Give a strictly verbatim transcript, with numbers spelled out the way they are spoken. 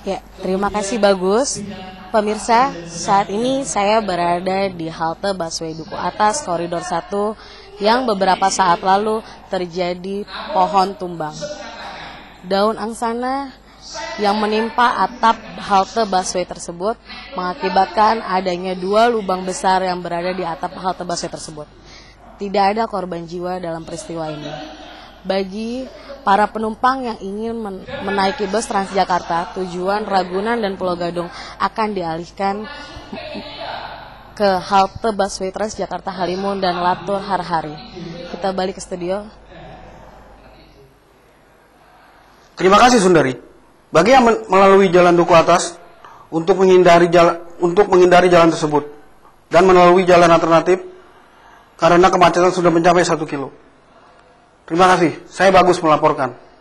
Ya, terima kasih Bagus. Pemirsa, saat ini saya berada di halte busway Duku Atas, koridor satu, yang beberapa saat lalu terjadi pohon tumbang. Daun angsana yang menimpa atap halte busway tersebut mengakibatkan adanya dua lubang besar yang berada di atap halte busway tersebut. Tidak ada korban jiwa dalam peristiwa ini. Bagi para penumpang yang ingin men- menaiki bus Transjakarta tujuan Ragunan dan Pulau Gadung akan dialihkan ke halte busway Transjakarta Halimun dan Latur Harhari. Kita balik ke studio. Terima kasih Sundari. Bagi yang men- melalui jalan Duku Atas untuk menghindari jalan untuk menghindari jalan tersebut dan melalui jalan alternatif karena kemacetan sudah mencapai satu kilo. Terima kasih. Saya Bagus melaporkan.